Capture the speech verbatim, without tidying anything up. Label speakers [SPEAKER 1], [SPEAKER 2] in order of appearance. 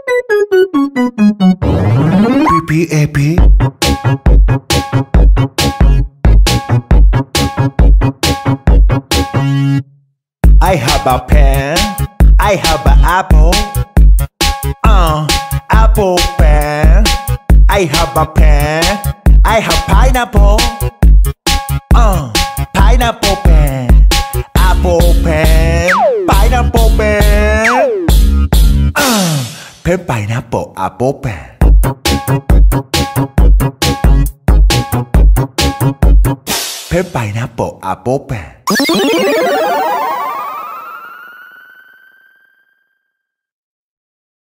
[SPEAKER 1] P P A P. I have a pen, I have an apple. Uh, apple pen. I have a pen, I have pineapple. Uh, pineapple pen. Apple pen, pineapple pen. Uh, pen, pineapple, apple pen. Pen, pineapple, apple pen.